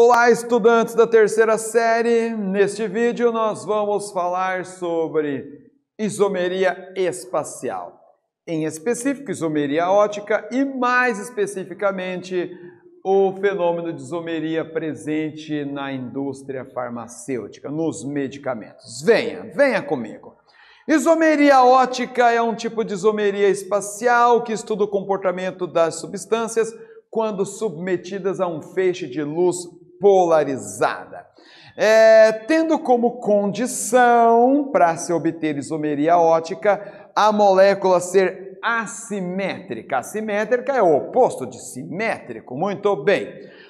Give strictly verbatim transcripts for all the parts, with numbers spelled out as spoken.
Olá, estudantes da terceira série! Neste vídeo nós vamos falar sobre isomeria espacial, em específico isomeria óptica e mais especificamente o fenômeno de isomeria presente na indústria farmacêutica, nos medicamentos. Venha, venha comigo! Isomeria óptica é um tipo de isomeria espacial que estuda o comportamento das substâncias quando submetidas a um feixe de luz polarizada. É, tendo como condição para se obter isomeria óptica a molécula ser assimétrica. Assimétrica é o oposto de simétrico, muito bem.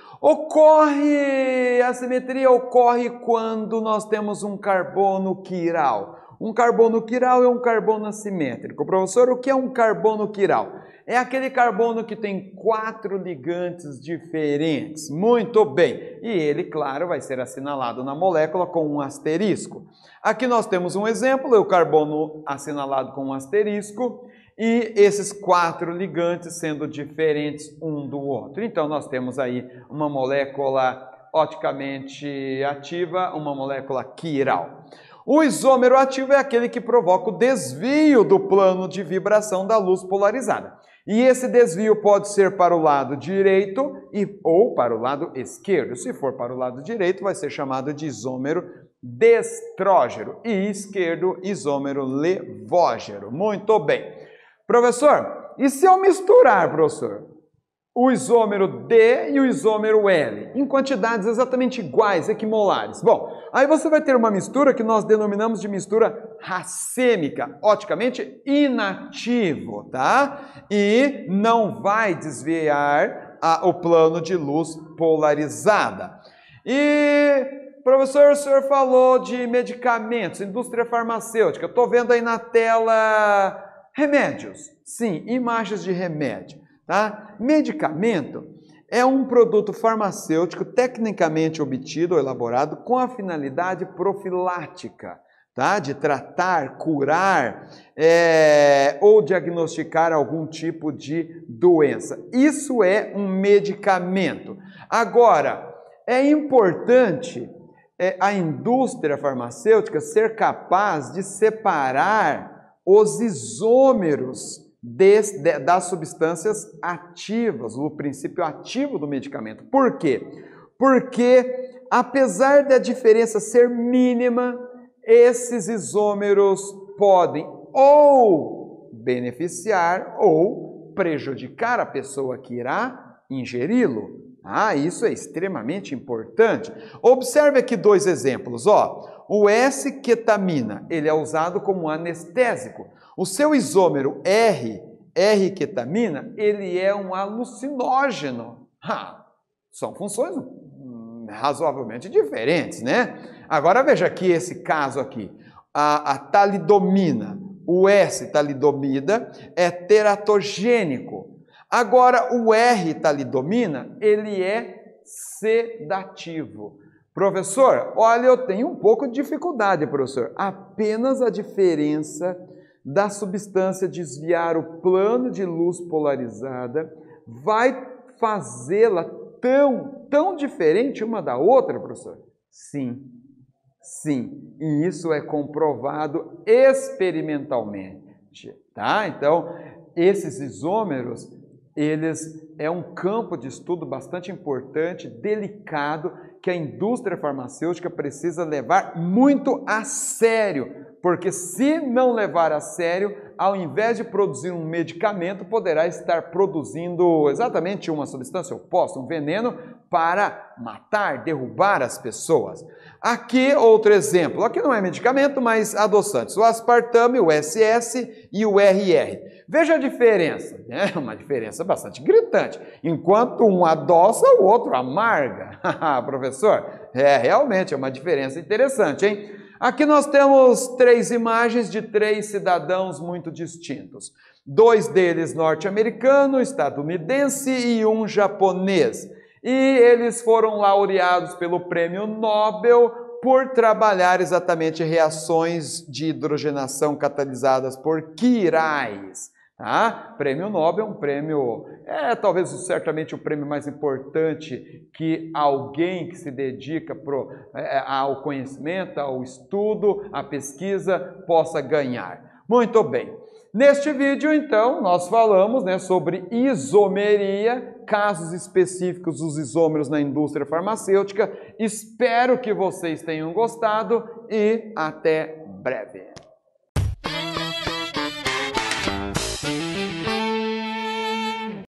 Ocorre, a simetria ocorre quando nós temos um carbono quiral. Um carbono quiral é um carbono assimétrico. Professor, o que é um carbono quiral? É aquele carbono que tem quatro ligantes diferentes. Muito bem. E ele, claro, vai ser assinalado na molécula com um asterisco. Aqui nós temos um exemplo, é o carbono assinalado com um asterisco e esses quatro ligantes sendo diferentes um do outro. Então nós temos aí uma molécula oticamente ativa, uma molécula quiral. O isômero ativo é aquele que provoca o desvio do plano de vibração da luz polarizada. E esse desvio pode ser para o lado direito e, ou para o lado esquerdo. Se for para o lado direito, vai ser chamado de isômero destrógeno e esquerdo, isômero levógeno. Muito bem. Professor, e se eu misturar, professor, o isômero D e o isômero L, em quantidades exatamente iguais, equimolares? Bom, aí você vai ter uma mistura que nós denominamos de mistura racêmica, oticamente inativo, tá? E não vai desviar a, o plano de luz polarizada. E, professor, o senhor falou de medicamentos, indústria farmacêutica. Estou vendo aí na tela remédios. Sim, imagens de remédio. Tá? Medicamento é um produto farmacêutico tecnicamente obtido ou elaborado com a finalidade profilática, tá? De tratar, curar é, ou diagnosticar algum tipo de doença. Isso é um medicamento. Agora, é importante é, a indústria farmacêutica ser capaz de separar os isômeros Des, de, das substâncias ativas, o princípio ativo do medicamento. Por quê? Porque, apesar da diferença ser mínima, esses isômeros podem ou beneficiar ou prejudicar a pessoa que irá ingeri-lo. Ah, isso é extremamente importante. Observe aqui dois exemplos. Ó, o S-ketamina, ele é usado como anestésico. O seu isômero R, R-ketamina, ele é um alucinógeno. Ah, são funções hum, razoavelmente diferentes, né? Agora veja aqui esse caso aqui. A, a talidomina, o S-talidomida é teratogênico. Agora o R-talidomina, ele é sedativo. Professor, olha, eu tenho um pouco de dificuldade, professor. Apenas a diferença da substância desviar o plano de luz polarizada vai fazê-la tão, tão diferente uma da outra, professor? Sim, sim. E isso é comprovado experimentalmente, tá? Então, esses isômeros, eles é um campo de estudo bastante importante, delicado, que a indústria farmacêutica precisa levar muito a sério, porque se não levar a sério, ao invés de produzir um medicamento, poderá estar produzindo exatamente uma substância oposta, um veneno para matar, derrubar as pessoas. Aqui outro exemplo, aqui não é medicamento, mas adoçantes, o aspartame, o S S e o R R. Veja a diferença, é uma diferença bastante gritante. Enquanto um adoça, o outro amarga. Professor, é realmente é uma diferença interessante, hein? Aqui nós temos três imagens de três cidadãos muito distintos. Dois deles norte-americano, estadunidense e um japonês. E eles foram laureados pelo Prêmio Nobel por trabalhar exatamente reações de hidrogenação catalisadas por quirais. Tá? Prêmio Nobel é um prêmio, é talvez certamente o prêmio mais importante que alguém que se dedica pro, é, ao conhecimento, ao estudo, à pesquisa possa ganhar. Muito bem. Neste vídeo, então, nós falamos, né, sobre isomeria, casos específicos dos isômeros na indústria farmacêutica. Espero que vocês tenham gostado e até breve.